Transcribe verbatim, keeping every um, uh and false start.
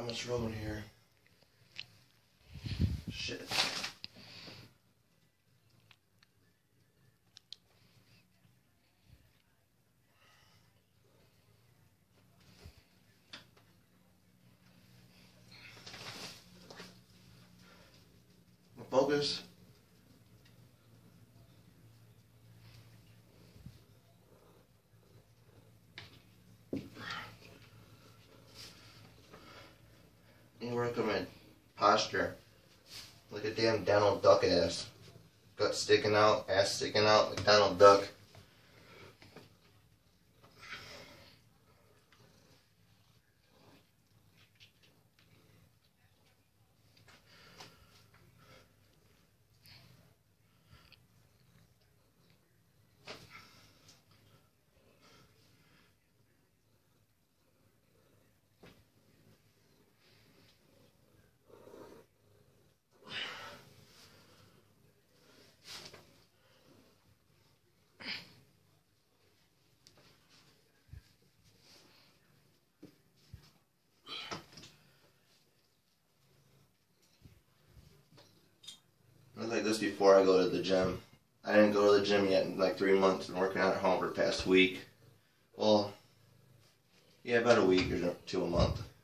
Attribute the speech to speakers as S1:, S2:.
S1: much room in here. Shit. Focus. You work on my posture. Like a damn Donald Duck ass. Gut sticking out, ass sticking out like Donald Duck. I was like this before I go to the gym. I didn't go to the gym yet in like three months. Been working out at home for the past week. Well, yeah, about a week or two a month.